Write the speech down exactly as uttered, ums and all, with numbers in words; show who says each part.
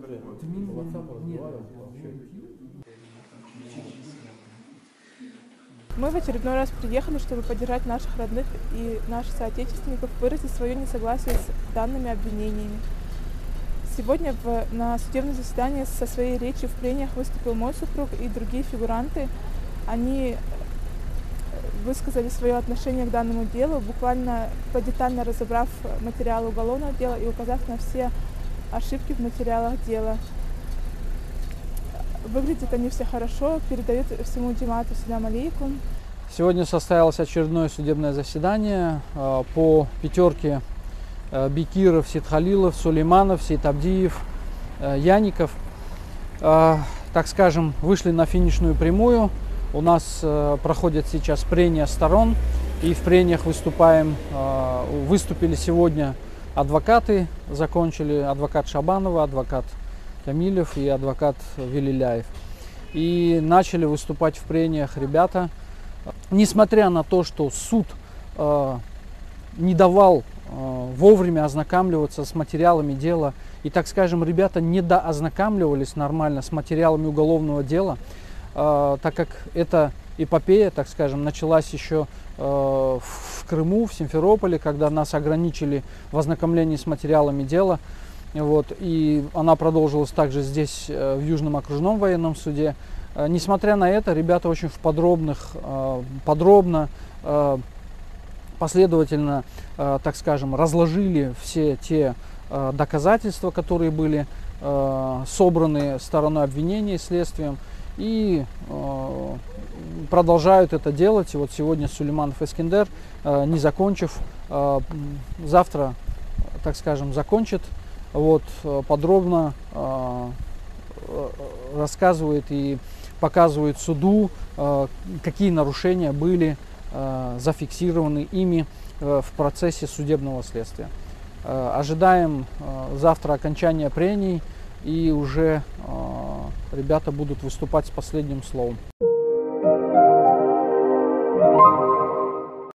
Speaker 1: Мы в очередной раз приехали, чтобы поддержать наших родных и наших соотечественников, выразить свое несогласие с данными обвинениями. Сегодня в, на судебном заседании со своей речью в прениях выступил мой супруг и другие фигуранты. Они высказали свое отношение к данному делу, буквально подетально разобрав материалы уголовного дела и указав на все ошибки в материалах дела. Выглядят они все хорошо, передают всему джамаату салям алейкум.
Speaker 2: Сегодня состоялось очередное судебное заседание по пятерке Бекиров, Сидхалилов, Сулейманов, Сейтабдиев, Яников. Так скажем, вышли на финишную прямую. У нас проходят сейчас прения сторон, и в прениях выступаем, выступили сегодня адвокаты, закончили адвокат Шабанова, адвокат Камилев и адвокат Велиляев. И начали выступать в прениях ребята. Несмотря на то, что суд э, не давал э, вовремя ознакомливаться с материалами дела, и, так скажем, ребята не доознакомливались нормально с материалами уголовного дела, э, так как эта эпопея, так скажем, началась еще э, в Крыму, в Симферополе, когда нас ограничили в ознакомлении с материалами дела. Вот, и она продолжилась также здесь, в Южном окружном военном суде. Несмотря на это, ребята очень в подробных, подробно, последовательно, так скажем, разложили все те доказательства, которые были собраны стороной обвинения и следствием, и продолжают это делать. И вот сегодня Сулейманов Эскендер, не закончив, завтра, так скажем, закончит. Вот, подробно э, рассказывает и показывает суду, э, какие нарушения были э, зафиксированы ими э, в процессе судебного следствия. Э, ожидаем э, завтра окончания прений, и уже э, ребята будут выступать с последним словом.